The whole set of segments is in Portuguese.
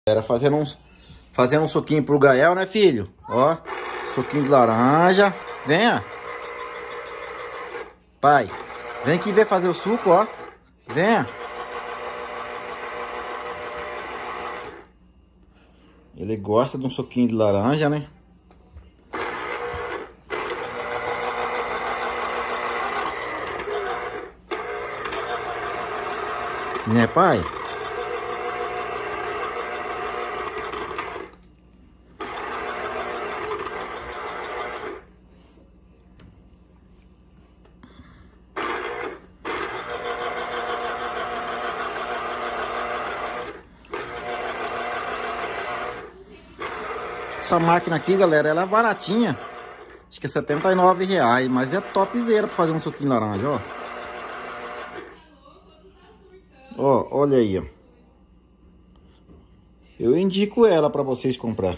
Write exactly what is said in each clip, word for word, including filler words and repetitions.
Era fazendo um, fazendo um suquinho pro Gael, né, filho? Ó, suquinho de laranja. Venha. Pai, vem aqui ver fazer o suco, ó. Venha. Ele gosta de um suquinho de laranja, né? Né, pai? Essa máquina aqui, galera, ela é baratinha. Acho que é setenta e nove reais, mas é topzera pra fazer um suquinho de laranja, ó. Ó, olha aí, ó. Eu indico ela pra vocês comprar.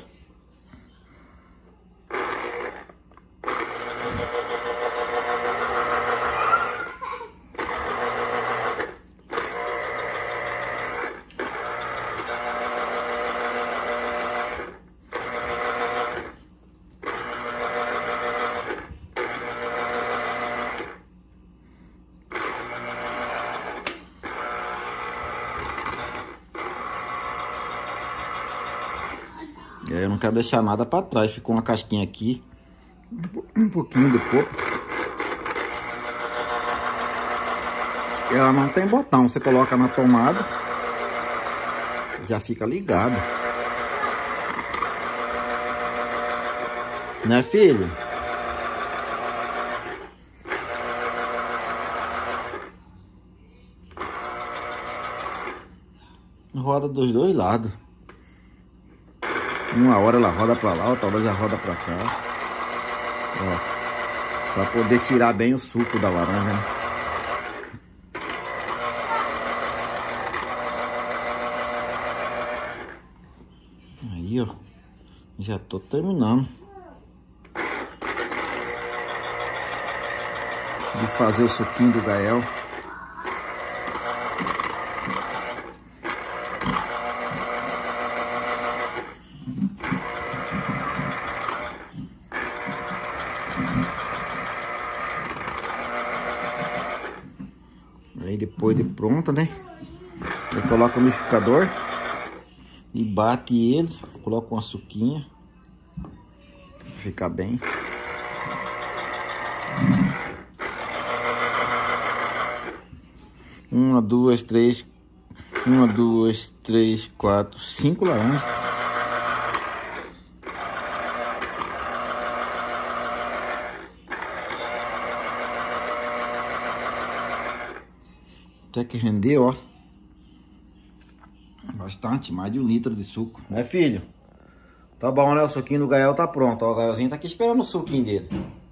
Eu não quero deixar nada pra trás. Ficou uma casquinha aqui. Um pouquinho do coco. Ela não tem botão. Você coloca na tomada. Já fica ligado. Né, filho? Roda dos dois lados. Uma hora ela roda pra lá, outra hora já roda pra cá. Ó, pra poder tirar bem o suco da laranja, né? Aí, ó. Já tô terminando de fazer o suquinho do Gael. Aí depois de pronto, né? Eu coloco o liquidificador e bate ele, coloco uma suquinha, fica bem. Uma, duas, três, uma, duas, três, quatro, cinco laranjas. Até que rendeu, ó. Bastante, mais de um litro de suco. Né, filho? Tá bom, né? O suquinho do Gael tá pronto. Ó, o Gaelzinho tá aqui esperando o suquinho dele.